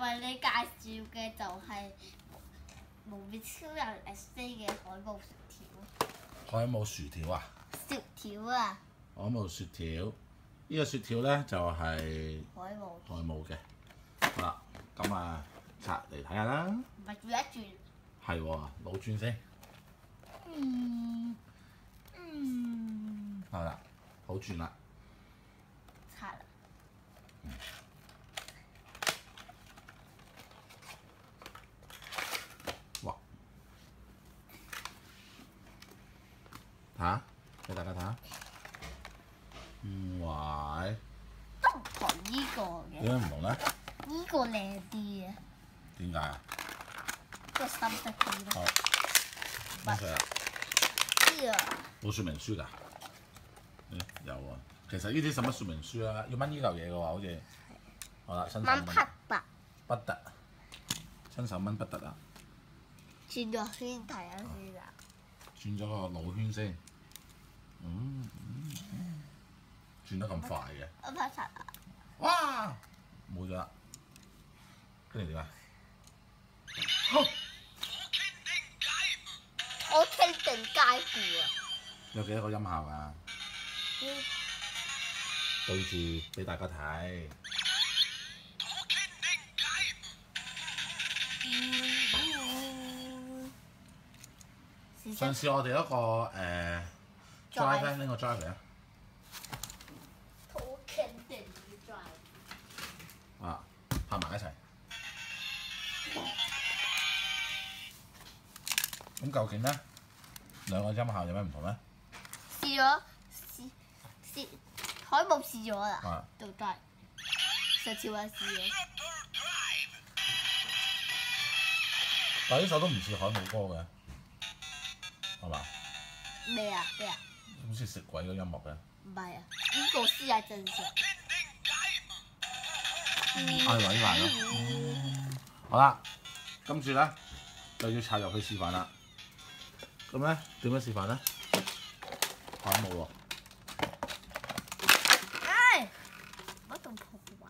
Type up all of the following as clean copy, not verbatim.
為你介紹嘅就係無面超人 S4 嘅海姆薯條。 海姆薯條啊！ 薯條啊！ 海姆雪條，呢個雪條咧就係海姆嘅。好啦，咁啊拆嚟睇下啦。 唔係轉一轉。 係喎，腦轉先。係啦，好轉啦。 拆啦。 哇！睇下，俾大家睇下。哇！ 都唔同呢個嘅。 點解唔同咧？ 呢個靚啲啊！ 點解啊？ 個深色啲咯。 好，乜水啊？ 呢冇說明書㗎？有啊。其實呢啲使乜說明書啊？要掹呢嚿嘢嘅話，好似好啦，新手掹筆吧。 不得，親手掹不得啊！ 轉咗圈睇下先啊！ 轉咗個腦圈先。轉得咁快嘅。 我拍實啊！ 哇！冇咗啦。跟住點啊？ 我傾定街褲啊！ 有幾多個音效啊？對住俾大家睇。上次我哋一個drive 咧，拎個 drive 嚟啊！啊，拍埋一齊。咁究竟咧兩個音效有咩唔同咧？ 試咗試海姆試咗啦，做 drive。上次我試咗。 但係呢首都唔似海姆歌嘅，係嘛？ 咩啊？咩啊？ 好似食鬼嗰音樂嘅。 唔係啊，呢個先係正常。 係位埋咯。好啦，跟住咧就要插入去示範啦。咁咧點樣示範咧？海姆喎。 唉！我仲破壞。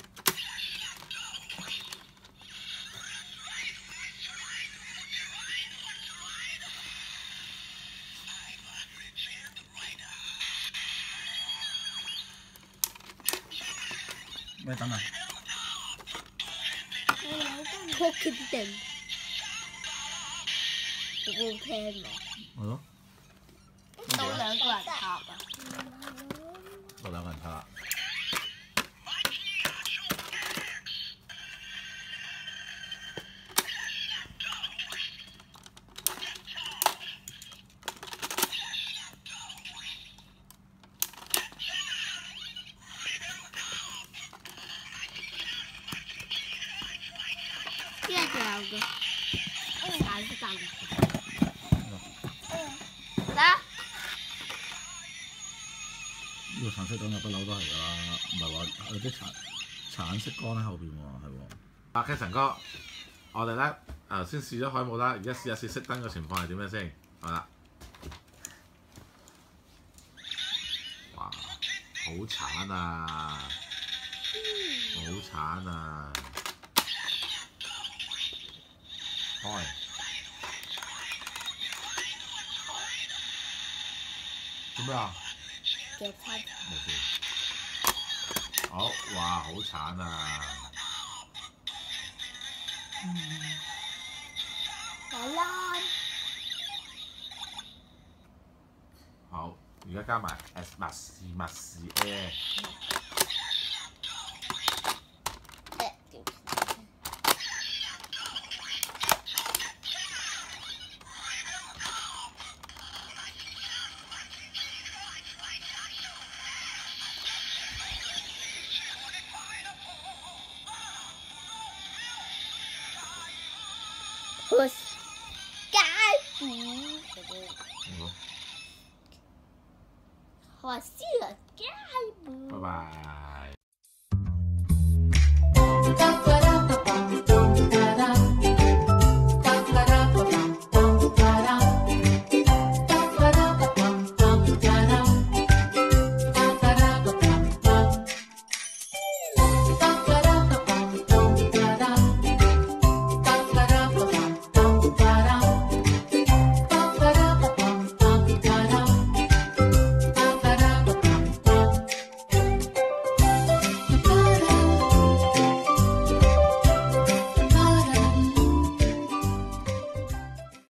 咩燈啊 ？Pokémon 好好聽喎。 係咯。 到兩個人插啊！ 到兩個人插啦。 呢個仲有個橙色燈。啦！ 呢個橙色燈嘅不嬲都係㗎啦，唔係話有啲橙色光喺後邊喎，係喎。阿 K 神哥，我哋咧頭先試咗海姆啦，而家試下試熄燈嘅情況係點樣先？係啦。哇！好慘啊！好慘啊！開。做咩啊？ 嘅餐。 冇事。好，哇！好慘啊！ 好啦。 好，而家加埋 S 密士 A。 街褲。我知啦，街褲。 拜拜。